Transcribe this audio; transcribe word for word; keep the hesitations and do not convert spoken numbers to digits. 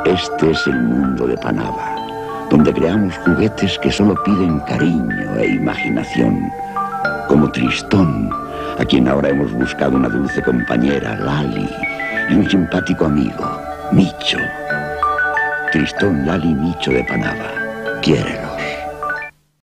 Este es el mundo de Panava, donde creamos juguetes que solo piden cariño e imaginación, como Tristón, a quien ahora hemos buscado una dulce compañera, Lali, y un simpático amigo, Micho. Tristón, Lali, Micho de Panava. Quiérelo.